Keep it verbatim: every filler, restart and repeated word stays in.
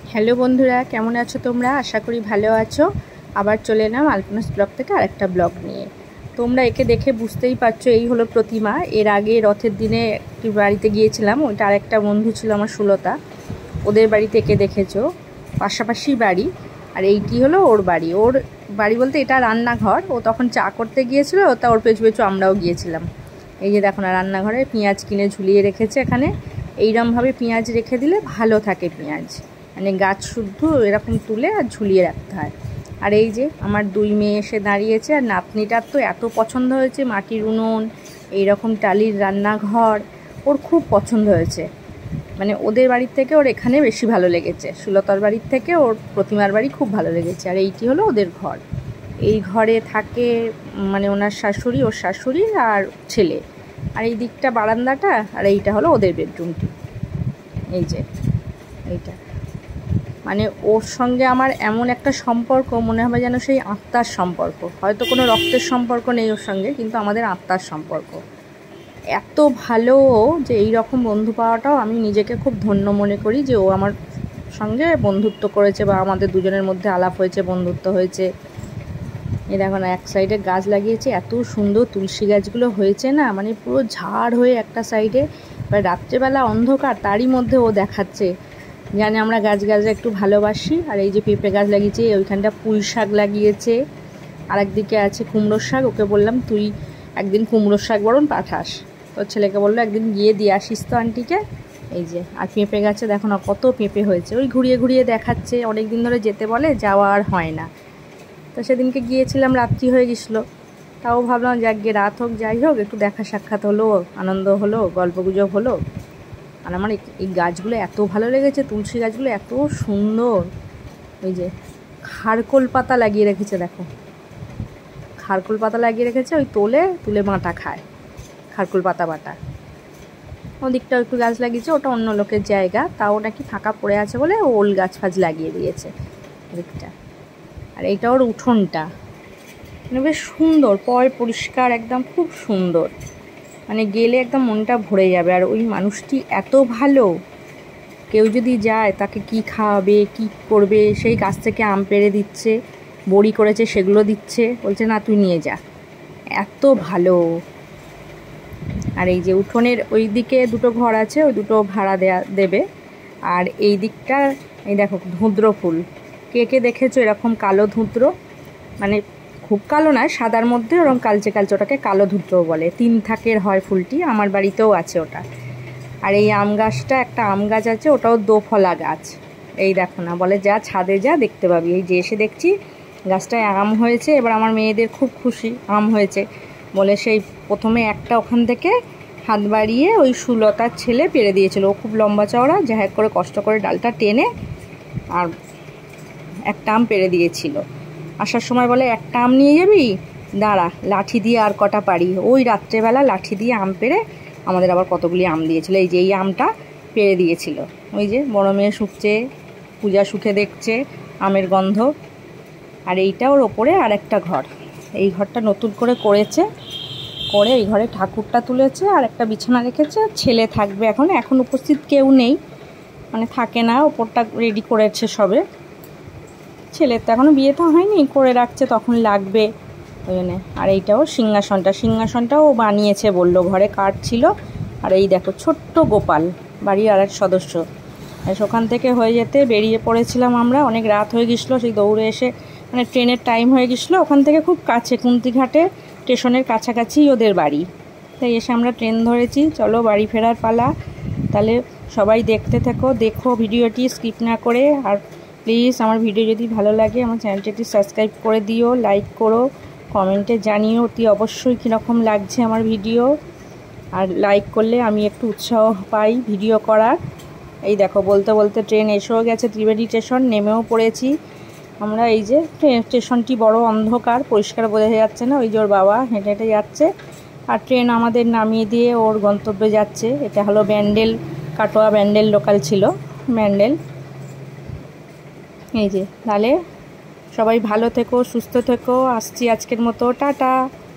Hello বন্ধুরা, কেমন আছো তোমরা? আশা করি ভালো আছো। আবার চলে এলাম আলপনাস ব্লগ থেকে আরেকটা ব্লগ নিয়ে। তোমরা একে দেখে বুঝতেই পারছো, এই হলো প্রতিমা। এর আগে রথের দিনে একটি বাড়িতে গিয়েছিলাম, ওইটা আরেকটা বন্ধু ছিল আমার, সুলতা, ওদের বাড়িতে একে দেখেছো। পাশাপাশি বাড়ি, আর এইটি হলো ওর বাড়ি। ওর বাড়ি বলতে এটা রান্নাঘর। ও তখন চা করতে গিয়েছিলো, তা ওর পেছু পেছু আমরাও গিয়েছিলাম। এই যে দেখো না, রান্নাঘরে পেঁয়াজ কিনে ঝুলিয়ে রেখেছে। এখানে এইরকমভাবে পেঁয়াজ রেখে দিলে ভালো থাকে পেঁয়াজ, মানে গাছ শুদ্ধ এরকম তুলে আর ঝুলিয়ে রাখতে হয়। আর এই যে আমার দুই মেয়ে এসে দাঁড়িয়েছে, আর নাতনিটার তো এত পছন্দ হয়েছে, মাটির উনুন, এইরকম টালির রান্নাঘর ওর খুব পছন্দ হয়েছে। মানে ওদের বাড়ির থেকে ওর এখানে বেশি ভালো লেগেছে, সুলতার বাড়ির থেকে ওর প্রতিমার বাড়ি খুব ভালো লেগেছে। আর এইটি হলো ওদের ঘর। এই ঘরে থাকে মানে ওনার শাশুড়ি, ওর শাশুড়ি আর ছেলে। আর এই দিকটা বারান্দাটা, আর এইটা হলো ওদের বেডরুমটি। এই যে এইটা, মানে ওর সঙ্গে আমার এমন একটা সম্পর্ক, মনে হবে যেন সেই আত্মার সম্পর্ক। হয়তো কোনো রক্তের সম্পর্ক নেই ওর সঙ্গে, কিন্তু আমাদের আত্মার সম্পর্ক। এত ভালো যে এই রকম বন্ধু পাওয়াটাও আমি নিজেকে খুব ধন্য মনে করি, যে ও আমার সঙ্গে বন্ধুত্ব করেছে বা আমাদের দুজনের মধ্যে আলাপ হয়েছে, বন্ধুত্ব হয়েছে। এ দেখো না, এক সাইডে গাছ লাগিয়েছে, এত সুন্দর তুলসী গাছগুলো হয়েছে না, মানে পুরো ঝাড় হয়ে একটা সাইডে। এবার রাত্রেবেলা অন্ধকার, তারই মধ্যে ও দেখাচ্ছে জানে আমরা গাছ গাছরা একটু ভালোবাসি। আর এই যে পেঁপে গাছ লাগিয়েছে, ওইখানটা পুঁই শাক লাগিয়েছে, আর একদিকে আছে কুমড়োর শাক। ওকে বললাম তুই একদিন কুমড়োর শাক বরং পাঠাস। তোর ছেলেকে বললো একদিন গিয়ে দিয়ে আসিস তো আন্টিকে। এই যে, আর পেঁপে গাছে দেখো না কত পেঁপে হয়েছে। ওই ঘুরিয়ে ঘুরিয়ে দেখাচ্ছে, অনেক দিন ধরে যেতে বলে, যাওয়া আর হয় না। তো সেদিনকে গিয়েছিলাম, রাত্রি হয়ে গেছিলো, তাও ভাবলাম যাক গিয়ে রাত হোক যাই হোক, একটু দেখা সাক্ষাৎ হলো, আনন্দ হলো, গল্পগুজব হলো। আর আমার এই গাছগুলো এত ভালো লেগেছে, তুলসী গাছগুলো এত সুন্দর। ওই যে খারকোল পাতা লাগিয়ে রেখেছে, দেখো খারকোল পাতা লাগিয়ে রেখেছে, ওই তোলে তুলে বাটা খায়, খারকোল পাতা বাটা। ওদিকটাও একটু গাছ লাগিয়েছে, ওটা অন্য লোকের জায়গা, তাও নাকি ফাঁকা পড়ে আছে বলে ওল গাছ ফাছ লাগিয়ে দিয়েছে ওদিকটা। আর এইটা ওর উঠোনটা, মানে বেশ সুন্দর, পয় পরিষ্কার একদম, খুব সুন্দর, মানে গেলে একদম মনটা ভরে যাবে। আর ওই মানুষটি এত ভালো, কেউ যদি যায় তাকে কি খাওয়াবে, কি করবে, সেই গাছ থেকে আম পেড়ে দিচ্ছে, বড়ি করেছে সেগুলো দিচ্ছে, বলছে না তুই নিয়ে যা, এত ভালো। আর এই যে উঠোনের ওই দিকে দুটো ঘর আছে, ওই দুটো ভাড়া দেয়া দেবে। আর এই দিকটা এই দেখো ধুদ্র ফুল, কে কে দেখেছো এরকম কালো ধুদ্র, মানে খুব কালো নয়, সাদার মধ্যে ওরকম কালচে কালচে, ওটাকে কালো ধুদ্র বলে। তিন থাকের হয় ফুলটি, আমার বাড়িতেও আছে ওটা। আর এই আম গাছটা, একটা আম গাছ আছে, ওটাও দোফলা গাছ। এই দেখো না, বলে যা ছাদে যা দেখতে পাবি। এই যে এসে দেখছি গাছটায় আম হয়েছে। এবার আমার মেয়েদের খুব খুশি, আম হয়েছে বলে সেই প্রথমে একটা ওখান থেকে হাত বাড়িয়ে ওই সুলতার ছেলে পেড়ে দিয়েছিল। ও খুব লম্বা চওড়া, যাই হোক করে কষ্ট করে ডালটা টেনে আর একটা আম পেড়ে দিয়েছিল। আসার সময় বলে একটা আম নিয়ে যাবি, দাঁড়া লাঠি দিয়ে আর কটা পারি। ওই রাত্রেবেলা লাঠি দিয়ে আম পেড়ে আমাদের আবার কতগুলি আম দিয়েছিল। এই যে এই আমটা পেড়ে দিয়েছিল। ওই যে বড় মেয়ে শুকছে, পূজা শুকে দেখছে আমের গন্ধ। আর এইটা ওর ওপরে আর একটা ঘর, এই ঘরটা নতুন করে করেছে, করে এই ঘরে ঠাকুরটা তুলেছে আর একটা বিছানা রেখেছে। ছেলে থাকবে এখন, এখন উপস্থিত কেউ নেই, মানে থাকে না, ওপরটা রেডি করেছে সবে। ছেলের তো এখনও বিয়ে তো হয়নি, করে রাখছে, তখন লাগবে ওই জন্যে। আর এইটাও সিংহাসনটা, সিংহাসনটাও ও বানিয়েছে বললো, ঘরে কাঠ ছিল। আর এই দেখো ছোট্ট গোপাল, বাড়ির আর এক সদস্য। ওখান থেকে হয়ে যেতে বেরিয়ে পড়েছিলাম আমরা, অনেক রাত হয়ে গেছিলো, সেই দৌড়ে এসে, মানে ট্রেনের টাইম হয়ে গেছিলো। ওখান থেকে খুব কাছে, কুন্তিঘাটে স্টেশনের কাছাকাছি ওদের বাড়ি। তাই এসে আমরা ট্রেন ধরেছি, চলো বাড়ি ফেরার পালা। তাহলে সবাই দেখতে থাকো, দেখো ভিডিওটি স্কিপ না করে। আর প্লিজ আমার ভিডিও যদি ভালো লাগে আমার চ্যানেলটি সাবস্ক্রাইব করে দিও, লাইক করো, কমেন্টে জানিও অতি অবশ্যই কীরকম লাগছে আমার ভিডিও। আর লাইক করলে আমি একটু উৎসাহ পাই ভিডিও করার। এই দেখো বলতে বলতে ট্রেন এসেও গেছে, ত্রিবেণী স্টেশন, নেমেও পড়েছি আমরা। এই যে ট্রেন স্টেশনটি বড় অন্ধকার, পরিষ্কার বোঝা যাচ্ছে না। ওই যে ওর বাবা হেঁটে হেঁটে যাচ্ছে, আর ট্রেন আমাদের নামিয়ে দিয়ে ওর গন্তব্যে যাচ্ছে। এটা হলো ব্যান্ডেল, কাটোয়া ব্যান্ডেল লোকাল ছিল, ব্যান্ডেল। এই যে, তাহলে সবাই ভালো থেকো, সুস্থ থেকো, আসছি আজকের মতো, টাটা।